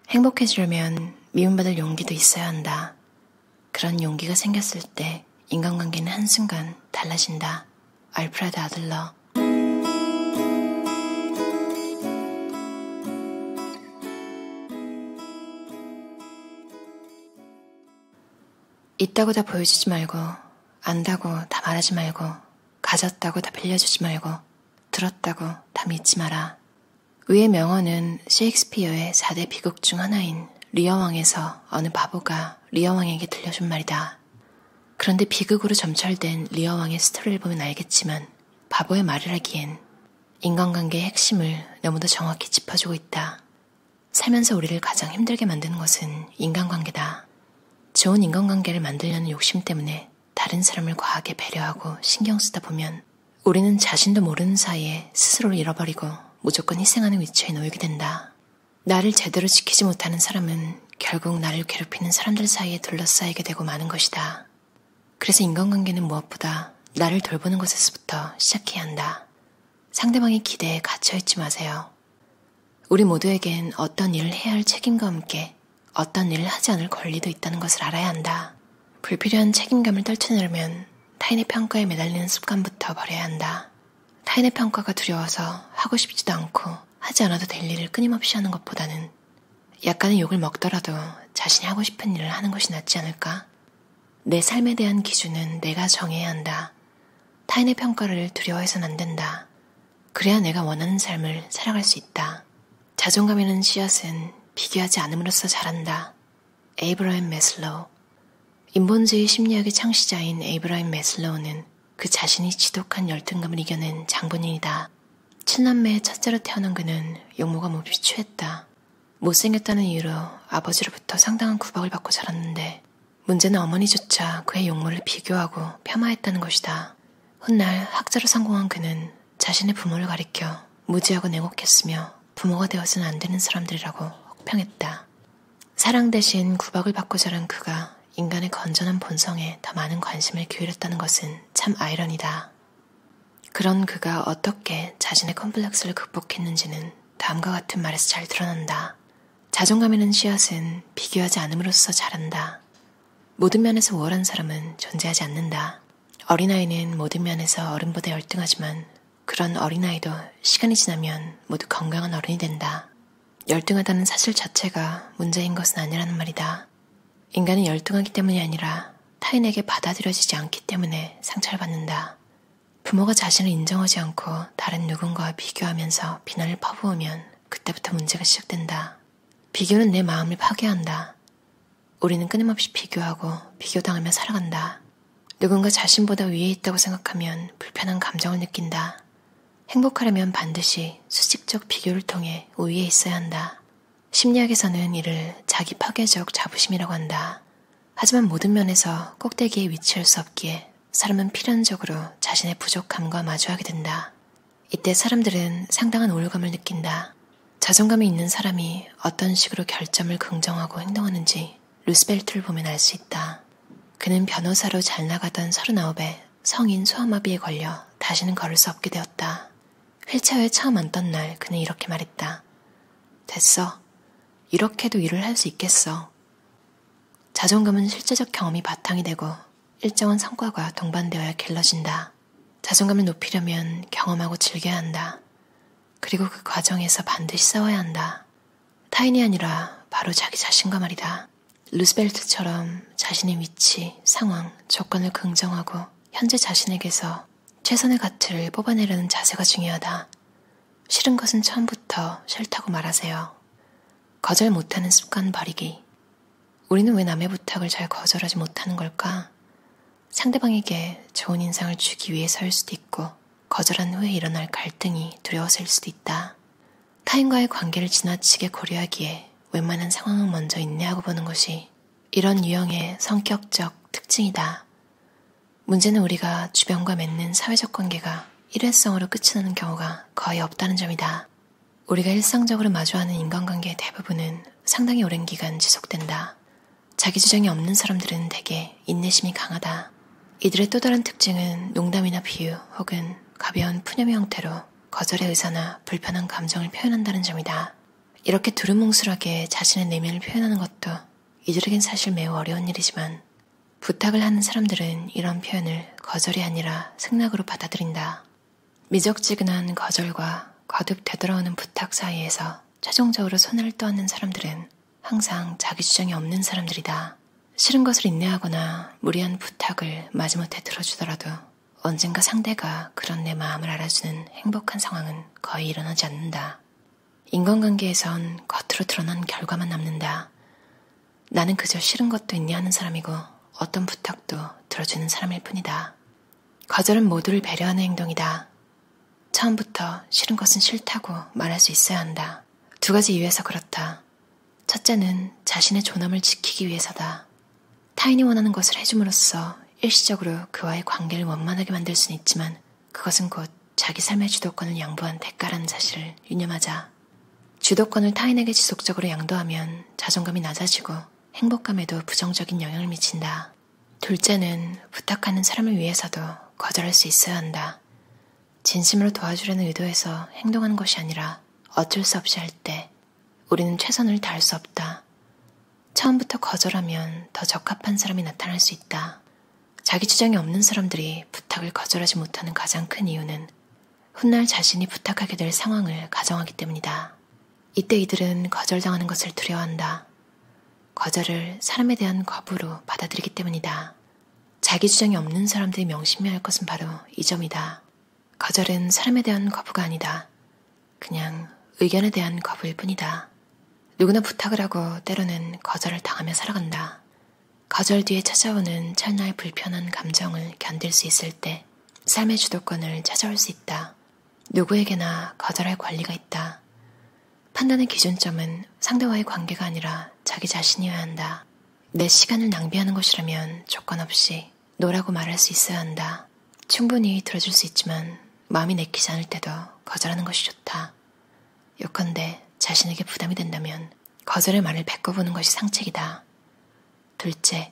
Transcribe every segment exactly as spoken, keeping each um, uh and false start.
행복해지려면 미움받을 용기도 있어야 한다. 그런 용기가 생겼을 때 인간관계는 한순간 달라진다. 알프레드 아들러. 있다고 다 보여주지 말고, 안다고 다 말하지 말고, 가졌다고 다 빌려주지 말고, 들었다고 다 믿지 마라. 위의 명언은 셰익스피어의 사 대 비극 중 하나인 리어왕에서 어느 바보가 리어왕에게 들려준 말이다. 그런데 비극으로 점철된 리어왕의 스토리를 보면 알겠지만 바보의 말이라기엔 인간관계의 핵심을 너무도 정확히 짚어주고 있다. 살면서 우리를 가장 힘들게 만드는 것은 인간관계다. 좋은 인간관계를 만들려는 욕심 때문에 다른 사람을 과하게 배려하고 신경 쓰다 보면 우리는 자신도 모르는 사이에 스스로를 잃어버리고 무조건 희생하는 위치에 놓이게 된다. 나를 제대로 지키지 못하는 사람은 결국 나를 괴롭히는 사람들 사이에 둘러싸이게 되고 마는 것이다. 그래서 인간관계는 무엇보다 나를 돌보는 것에서부터 시작해야 한다. 상대방의 기대에 갇혀있지 마세요. 우리 모두에겐 어떤 일을 해야 할 책임과 함께 어떤 일을 하지 않을 권리도 있다는 것을 알아야 한다. 불필요한 책임감을 떨쳐내려면 타인의 평가에 매달리는 습관부터 버려야 한다. 타인의 평가가 두려워서 하고 싶지도 않고 하지 않아도 될 일을 끊임없이 하는 것보다는 약간의 욕을 먹더라도 자신이 하고 싶은 일을 하는 것이 낫지 않을까? 내 삶에 대한 기준은 내가 정해야 한다. 타인의 평가를 두려워해서는 안 된다. 그래야 내가 원하는 삶을 살아갈 수 있다. 자존감이라는 씨앗은 비교하지 않음으로써 자란다. 에이브러햄 매슬로우. 인본주의 심리학의 창시자인 에이브러햄 매슬로우는 그 자신이 지독한 열등감을 이겨낸 장본인이다. 칠남매의 첫째로 태어난 그는 용모가 몹시 취했다. 못생겼다는 이유로 아버지로부터 상당한 구박을 받고 자랐는데 문제는 어머니조차 그의 용모를 비교하고 폄하했다는 것이다. 훗날 학자로 성공한 그는 자신의 부모를 가리켜 무지하고 냉혹했으며 부모가 되어서는 안 되는 사람들이라고 혹평했다. 사랑 대신 구박을 받고 자란 그가 인간의 건전한 본성에 더 많은 관심을 기울였다는 것은 참 아이러니다. 그런 그가 어떻게 자신의 컴플렉스를 극복했는지는 다음과 같은 말에서 잘 드러난다. 자존감이라는 씨앗은 비교하지 않음으로써 자란다. 모든 면에서 우월한 사람은 존재하지 않는다. 어린아이는 모든 면에서 어른보다 열등하지만 그런 어린아이도 시간이 지나면 모두 건강한 어른이 된다. 열등하다는 사실 자체가 문제인 것은 아니라는 말이다. 인간은 열등하기 때문이 아니라 타인에게 받아들여지지 않기 때문에 상처를 받는다. 부모가 자신을 인정하지 않고 다른 누군가와 비교하면서 비난을 퍼부으면 그때부터 문제가 시작된다. 비교는 내 마음을 파괴한다. 우리는 끊임없이 비교하고 비교당하며 살아간다. 누군가 자신보다 위에 있다고 생각하면 불편한 감정을 느낀다. 행복하려면 반드시 수직적 비교를 통해 우위에 있어야 한다. 심리학에서는 이를 자기 파괴적 자부심이라고 한다. 하지만 모든 면에서 꼭대기에 위치할 수 없기에 사람은 필연적으로 자신의 부족함과 마주하게 된다. 이때 사람들은 상당한 우울감을 느낀다. 자존감이 있는 사람이 어떤 식으로 결점을 긍정하고 행동하는지 루스벨트를 보면 알 수 있다. 그는 변호사로 잘 나가던 서른아홉에 성인 소아마비에 걸려 다시는 걸을 수 없게 되었다. 휠체어에 처음 앉던 날 그는 이렇게 말했다. 됐어. 이렇게도 일을 할 수 있겠어. 자존감은 실제적 경험이 바탕이 되고 일정한 성과가 동반되어야 길러진다. 자존감을 높이려면 경험하고 즐겨야 한다. 그리고 그 과정에서 반드시 싸워야 한다. 타인이 아니라 바로 자기 자신과 말이다. 루스벨트처럼 자신의 위치, 상황, 조건을 긍정하고 현재 자신에게서 최선의 가치를 뽑아내려는 자세가 중요하다. 싫은 것은 처음부터 싫다고 말하세요. 거절 못하는 습관 버리기. 우리는 왜 남의 부탁을 잘 거절하지 못하는 걸까? 상대방에게 좋은 인상을 주기 위해서일 수도 있고 거절한 후에 일어날 갈등이 두려워서일 수도 있다. 타인과의 관계를 지나치게 고려하기에 웬만한 상황은 먼저 인내하고 보는 것이 이런 유형의 성격적 특징이다. 문제는 우리가 주변과 맺는 사회적 관계가 일회성으로 끝이 나는 경우가 거의 없다는 점이다. 우리가 일상적으로 마주하는 인간관계의 대부분은 상당히 오랜 기간 지속된다. 자기 주장이 없는 사람들은 대개 인내심이 강하다. 이들의 또 다른 특징은 농담이나 비유 혹은 가벼운 푸념의 형태로 거절의 의사나 불편한 감정을 표현한다는 점이다. 이렇게 두루뭉술하게 자신의 내면을 표현하는 것도 이들에겐 사실 매우 어려운 일이지만 부탁을 하는 사람들은 이런 표현을 거절이 아니라 승낙으로 받아들인다. 미적지근한 거절과 거듭 되돌아오는 부탁 사이에서 최종적으로 손을 떠안는 사람들은 항상 자기 주장이 없는 사람들이다. 싫은 것을 인내하거나 무리한 부탁을 마지못해 들어주더라도 언젠가 상대가 그런 내 마음을 알아주는 행복한 상황은 거의 일어나지 않는다. 인간관계에선 겉으로 드러난 결과만 남는다. 나는 그저 싫은 것도 인내하는 사람이고 어떤 부탁도 들어주는 사람일 뿐이다. 거절은 모두를 배려하는 행동이다. 처음부터 싫은 것은 싫다고 말할 수 있어야 한다. 두 가지 이유에서 그렇다. 첫째는 자신의 존엄을 지키기 위해서다. 타인이 원하는 것을 해줌으로써 일시적으로 그와의 관계를 원만하게 만들 수는 있지만 그것은 곧 자기 삶의 주도권을 양보한 대가라는 사실을 유념하자. 주도권을 타인에게 지속적으로 양도하면 자존감이 낮아지고 행복감에도 부정적인 영향을 미친다. 둘째는 부탁하는 사람을 위해서도 거절할 수 있어야 한다. 진심으로 도와주려는 의도에서 행동하는 것이 아니라 어쩔 수 없이 할 때 우리는 최선을 다할 수 없다. 처음부터 거절하면 더 적합한 사람이 나타날 수 있다. 자기 주장이 없는 사람들이 부탁을 거절하지 못하는 가장 큰 이유는 훗날 자신이 부탁하게 될 상황을 가정하기 때문이다. 이때 이들은 거절당하는 것을 두려워한다. 거절을 사람에 대한 거부로 받아들이기 때문이다. 자기 주장이 없는 사람들이 명심해야 할 것은 바로 이 점이다. 거절은 사람에 대한 거부가 아니다. 그냥 의견에 대한 거부일 뿐이다. 누구나 부탁을 하고 때로는 거절을 당하며 살아간다. 거절 뒤에 찾아오는 찰나의 불편한 감정을 견딜 수 있을 때 삶의 주도권을 찾아올 수 있다. 누구에게나 거절할 권리가 있다. 판단의 기준점은 상대와의 관계가 아니라 자기 자신이어야 한다. 내 시간을 낭비하는 것이라면 조건 없이 노라고 말할 수 있어야 한다. 충분히 들어줄 수 있지만 마음이 내키지 않을 때도 거절하는 것이 좋다. 요컨대 자신에게 부담이 된다면 거절의 말을 바꿔보는 것이 상책이다. 둘째,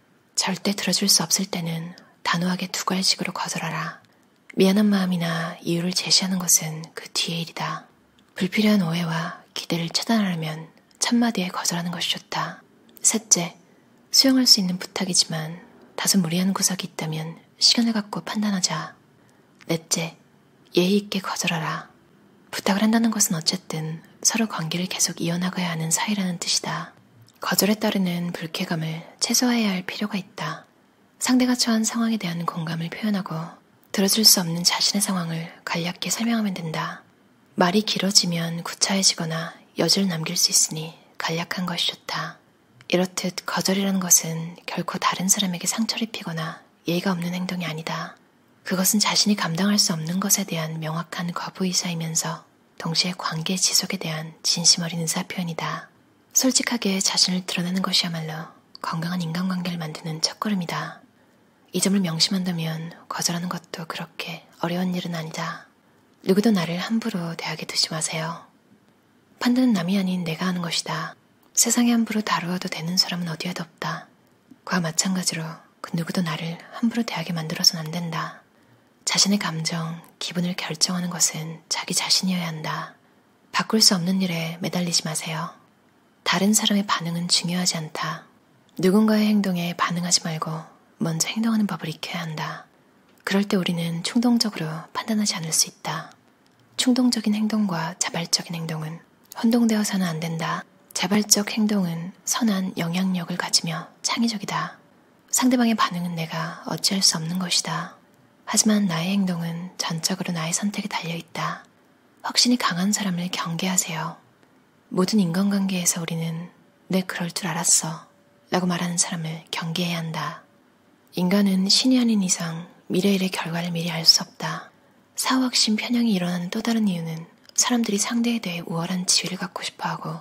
절대 들어줄 수 없을 때는 단호하게 두 갈식으로 거절하라. 미안한 마음이나 이유를 제시하는 것은 그 뒤의 일이다. 불필요한 오해와 기대를 차단하려면 첫마디에 거절하는 것이 좋다. 셋째, 수용할 수 있는 부탁이지만 다소 무리한 구석이 있다면 시간을 갖고 판단하자. 넷째, 예의 있게 거절하라. 부탁을 한다는 것은 어쨌든 서로 관계를 계속 이어나가야 하는 사이라는 뜻이다. 거절에 따르는 불쾌감을 최소화해야 할 필요가 있다. 상대가 처한 상황에 대한 공감을 표현하고 들어줄 수 없는 자신의 상황을 간략히 설명하면 된다. 말이 길어지면 구차해지거나 여지를 남길 수 있으니 간략한 것이 좋다. 이렇듯 거절이라는 것은 결코 다른 사람에게 상처를 입히거나 예의가 없는 행동이 아니다. 그것은 자신이 감당할 수 없는 것에 대한 명확한 거부의사이면서 동시에 관계 지속에 대한 진심 어린 의사표현이다. 솔직하게 자신을 드러내는 것이야말로 건강한 인간관계를 만드는 첫걸음이다. 이 점을 명심한다면 거절하는 것도 그렇게 어려운 일은 아니다. 누구도 나를 함부로 대하게 두지 마세요. 판단은 남이 아닌 내가 하는 것이다. 세상에 함부로 다루어도 되는 사람은 어디에도 없다. 그와 마찬가지로 그 누구도 나를 함부로 대하게 만들어서는 안 된다. 자신의 감정, 기분을 결정하는 것은 자기 자신이어야 한다. 바꿀 수 없는 일에 매달리지 마세요. 다른 사람의 반응은 중요하지 않다. 누군가의 행동에 반응하지 말고 먼저 행동하는 법을 익혀야 한다. 그럴 때 우리는 충동적으로 판단하지 않을 수 있다. 충동적인 행동과 자발적인 행동은 혼동되어서는 안 된다. 자발적 행동은 선한 영향력을 가지며 창의적이다. 상대방의 반응은 내가 어찌할 수 없는 것이다. 하지만 나의 행동은 전적으로 나의 선택에 달려있다. 확신이 강한 사람을 경계하세요. 모든 인간관계에서 우리는 내 그럴 줄 알았어 라고 말하는 사람을 경계해야 한다. 인간은 신이 아닌 이상 미래 일의 결과를 미리 알 수 없다. 사후확신 편향이 일어나는 또 다른 이유는 사람들이 상대에 대해 우월한 지위를 갖고 싶어하고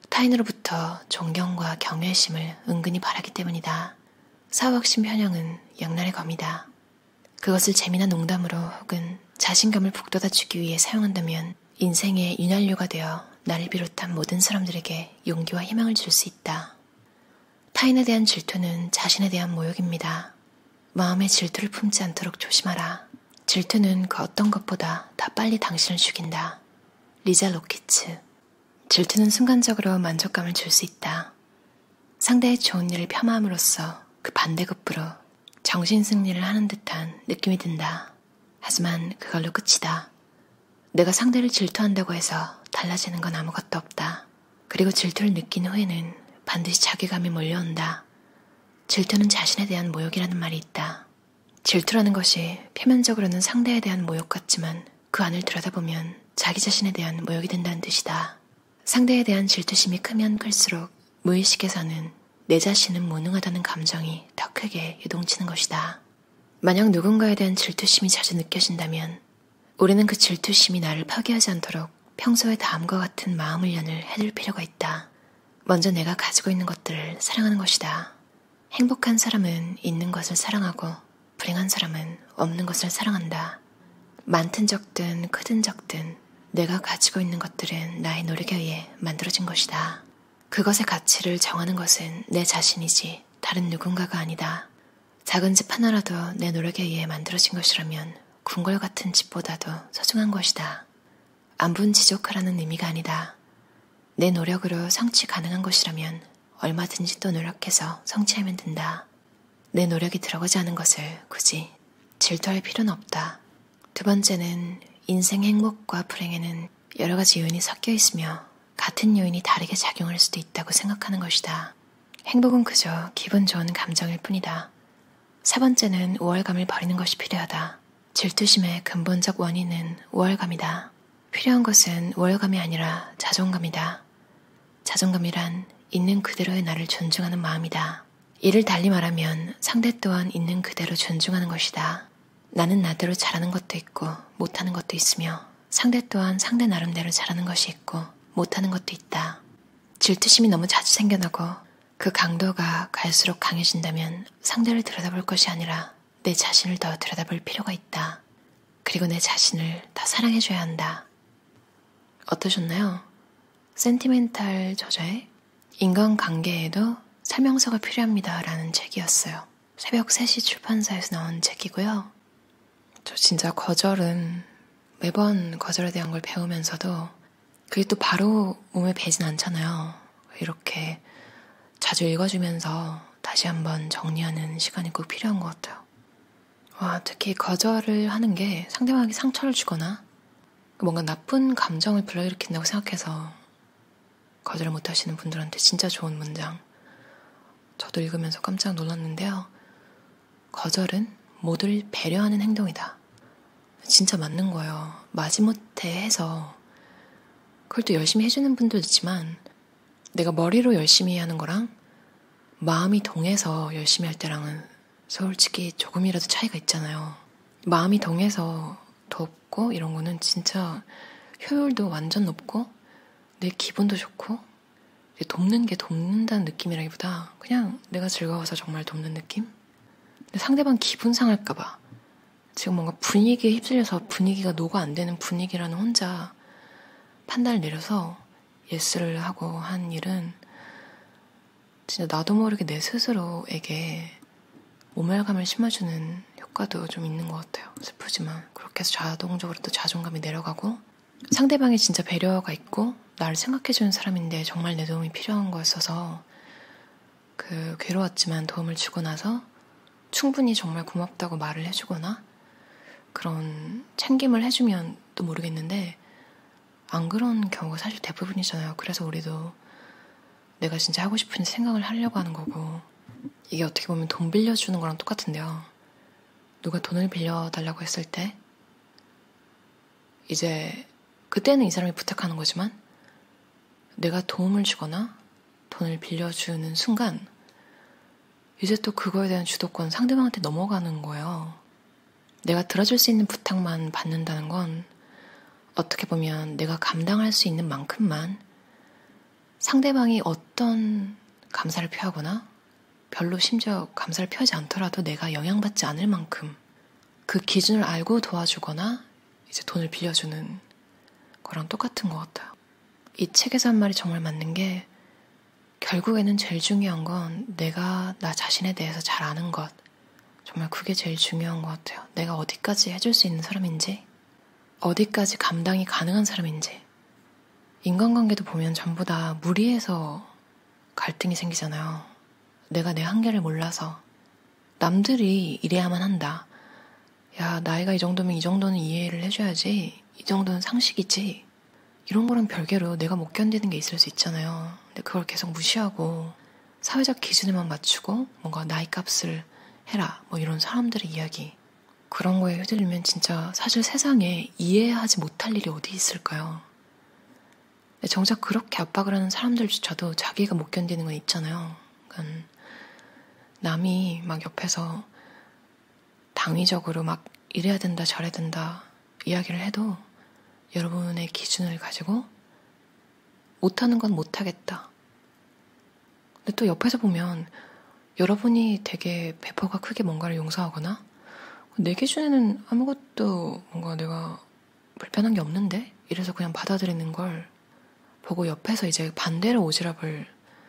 타인으로부터 존경과 경외심을 은근히 바라기 때문이다. 사후확신 편향은 양날의 검이다. 그것을 재미난 농담으로 혹은 자신감을 북돋아주기 위해 사용한다면 인생의 윤활유가 되어 나를 비롯한 모든 사람들에게 용기와 희망을 줄 수 있다. 타인에 대한 질투는 자신에 대한 모욕입니다. 마음에 질투를 품지 않도록 조심하라. 질투는 그 어떤 것보다 더 빨리 당신을 죽인다. 리자 로키츠. 질투는 순간적으로 만족감을 줄 수 있다. 상대의 좋은 일을 폄하함으로써 그 반대급부로 정신승리를 하는 듯한 느낌이 든다. 하지만 그걸로 끝이다. 내가 상대를 질투한다고 해서 달라지는 건 아무것도 없다. 그리고 질투를 느낀 후에는 반드시 자괴감이 몰려온다. 질투는 자신에 대한 모욕이라는 말이 있다. 질투라는 것이 표면적으로는 상대에 대한 모욕 같지만 그 안을 들여다보면 자기 자신에 대한 모욕이 된다는 뜻이다. 상대에 대한 질투심이 크면 클수록 무의식에서는 내 자신은 무능하다는 감정이 더 크게 유동치는 것이다. 만약 누군가에 대한 질투심이 자주 느껴진다면 우리는 그 질투심이 나를 파괴하지 않도록 평소에 다음과 같은 마음훈련을 해둘 필요가 있다. 먼저 내가 가지고 있는 것들을 사랑하는 것이다. 행복한 사람은 있는 것을 사랑하고 불행한 사람은 없는 것을 사랑한다. 많든 적든 크든 적든 내가 가지고 있는 것들은 나의 노력에 의해 만들어진 것이다. 그것의 가치를 정하는 것은 내 자신이지 다른 누군가가 아니다. 작은 집 하나라도 내 노력에 의해 만들어진 것이라면 궁궐 같은 집보다도 소중한 것이다. 안분 지족하라는 의미가 아니다. 내 노력으로 성취 가능한 것이라면 얼마든지 또 노력해서 성취하면 된다. 내 노력이 들어가지 않은 것을 굳이 질투할 필요는 없다. 두 번째는 인생 행복과 불행에는 여러 가지 요인이 섞여 있으며 같은 요인이 다르게 작용할 수도 있다고 생각하는 것이다. 행복은 그저 기분 좋은 감정일 뿐이다. 세 번째는 우월감을 버리는 것이 필요하다. 질투심의 근본적 원인은 우월감이다. 필요한 것은 우월감이 아니라 자존감이다. 자존감이란 있는 그대로의 나를 존중하는 마음이다. 이를 달리 말하면 상대 또한 있는 그대로 존중하는 것이다. 나는 나대로 잘하는 것도 있고 못하는 것도 있으며 상대 또한 상대 나름대로 잘하는 것이 있고 못하는 것도 있다. 질투심이 너무 자주 생겨나고 그 강도가 갈수록 강해진다면 상대를 들여다볼 것이 아니라 내 자신을 더 들여다볼 필요가 있다. 그리고 내 자신을 더 사랑해줘야 한다. 어떠셨나요? 센티멘탈 저자의 인간관계에도 설명서가 필요합니다 라는 책이었어요. 새벽 세 시 출판사에서 나온 책이고요. 저 진짜 거절은 매번 거절에 대한 걸 배우면서도 그게 또 바로 몸에 배진 않잖아요. 이렇게 자주 읽어주면서 다시 한번 정리하는 시간이 꼭 필요한 것 같아요. 와, 특히 거절을 하는 게 상대방에게 상처를 주거나 뭔가 나쁜 감정을 불러일으킨다고 생각해서 거절을 못하시는 분들한테 진짜 좋은 문장. 저도 읽으면서 깜짝 놀랐는데요. 거절은 모두를 배려하는 행동이다. 진짜 맞는 거예요. 마지못해 해서 그걸 또 열심히 해주는 분도 있지만 내가 머리로 열심히 하는 거랑 마음이 동해서 열심히 할 때랑은 솔직히 조금이라도 차이가 있잖아요. 마음이 동해서 돕고 이런 거는 진짜 효율도 완전 높고 내 기분도 좋고 돕는 게 돕는다는 느낌이라기보다 그냥 내가 즐거워서 정말 돕는 느낌? 근데 상대방 기분 상할까봐 지금 뭔가 분위기에 휩쓸려서 분위기가 녹아 안 되는 분위기라는 혼자 판단을 내려서 예스를 하고 한 일은 진짜 나도 모르게 내 스스로에게 모멸감을 심어주는 효과도 좀 있는 것 같아요. 슬프지만 그렇게 해서 자동적으로 또 자존감이 내려가고 상대방이 진짜 배려가 있고 나를 생각해주는 사람인데 정말 내 도움이 필요한 거였어서 그 괴로웠지만 도움을 주고 나서 충분히 정말 고맙다고 말을 해주거나 그런 챙김을 해주면 또 모르겠는데 안 그런 경우가 사실 대부분이잖아요. 그래서 우리도 내가 진짜 하고 싶은 생각을 하려고 하는 거고 이게 어떻게 보면 돈 빌려주는 거랑 똑같은데요. 누가 돈을 빌려달라고 했을 때 이제 그때는 이 사람이 부탁하는 거지만 내가 도움을 주거나 돈을 빌려주는 순간 이제 또 그거에 대한 주도권 상대방한테 넘어가는 거예요. 내가 들어줄 수 있는 부탁만 받는다는 건 어떻게 보면 내가 감당할 수 있는 만큼만 상대방이 어떤 감사를 표하거나 별로 심지어 감사를 표하지 않더라도 내가 영향받지 않을 만큼 그 기준을 알고 도와주거나 이제 돈을 빌려주는 거랑 똑같은 것 같아요. 이 책에서 한 말이 정말 맞는 게 결국에는 제일 중요한 건 내가 나 자신에 대해서 잘 아는 것. 정말 그게 제일 중요한 것 같아요. 내가 어디까지 해줄 수 있는 사람인지, 어디까지 감당이 가능한 사람인지. 인간관계도 보면 전부 다 무리해서 갈등이 생기잖아요. 내가 내 한계를 몰라서. 남들이 이래야만 한다. 야, 나이가 이 정도면 이 정도는 이해를 해줘야지. 이 정도는 상식이지. 이런 거랑 별개로 내가 못 견디는 게 있을 수 있잖아요. 근데 그걸 계속 무시하고 사회적 기준에만 맞추고 뭔가 나이 값을 해라. 뭐 이런 사람들의 이야기. 그런 거에 휘둘리면 진짜 사실 세상에 이해하지 못할 일이 어디 있을까요? 정작 그렇게 압박을 하는 사람들조차도 자기가 못 견디는 건 있잖아요. 그러니까 남이 막 옆에서 당위적으로 막 이래야 된다 저래야 된다 이야기를 해도 여러분의 기준을 가지고 못하는 건 못하겠다. 근데 또 옆에서 보면 여러분이 되게 배포가 크게 뭔가를 용서하거나 내 기준에는 아무것도 뭔가 내가 불편한 게 없는데? 이래서 그냥 받아들이는 걸 보고 옆에서 이제 반대로 오지랖을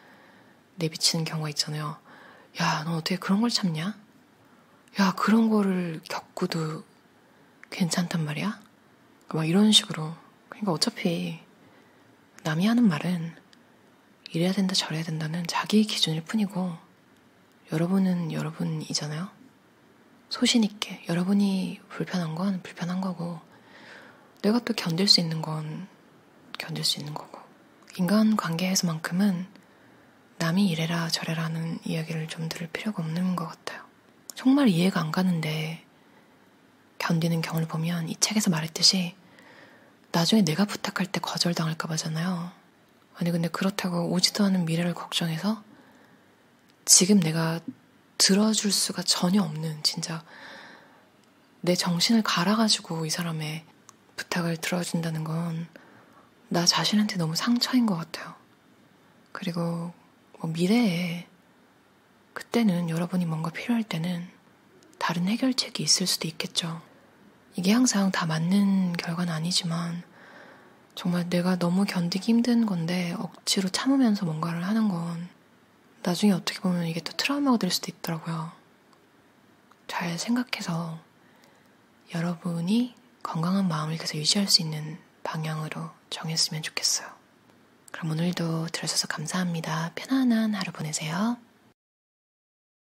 내비치는 경우가 있잖아요. 야, 넌 어떻게 그런 걸 참냐? 야, 그런 거를 겪고도 괜찮단 말이야? 막 이런 식으로. 그러니까 어차피 남이 하는 말은 이래야 된다 저래야 된다는 자기 기준일 뿐이고 여러분은 여러분이잖아요. 소신 있게 여러분이 불편한 건 불편한 거고 내가 또 견딜 수 있는 건 견딜 수 있는 거고 인간관계에서만큼은 남이 이래라 저래라는 이야기를 좀 들을 필요가 없는 것 같아요. 정말 이해가 안 가는데 견디는 경우를 보면 이 책에서 말했듯이 나중에 내가 부탁할 때 거절당할까 봐잖아요. 아니 근데 그렇다고 오지도 않은 미래를 걱정해서 지금 내가 들어줄 수가 전혀 없는 진짜 내 정신을 갈아가지고 이 사람의 부탁을 들어준다는 건 나 자신한테 너무 상처인 것 같아요. 그리고 뭐 미래에 그때는 여러분이 뭔가 필요할 때는 다른 해결책이 있을 수도 있겠죠. 이게 항상 다 맞는 결과는 아니지만 정말 내가 너무 견디기 힘든 건데 억지로 참으면서 뭔가를 하는 건 나중에 어떻게 보면 이게 또 트라우마가 될 수도 있더라고요. 잘 생각해서 여러분이 건강한 마음을 계속 유지할 수 있는 방향으로 정했으면 좋겠어요. 그럼 오늘도 들어주셔서 감사합니다. 편안한 하루 보내세요.